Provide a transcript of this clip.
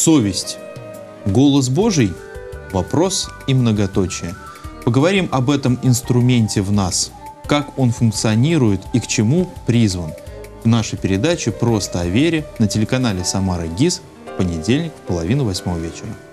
Совесть. Голос Божий? Вопрос и многоточие. Поговорим об этом инструменте в нас, как он функционирует и к чему призван. В нашей передаче «Просто о вере» на телеканале «Самара ГИС» в понедельник в 7:30 вечера.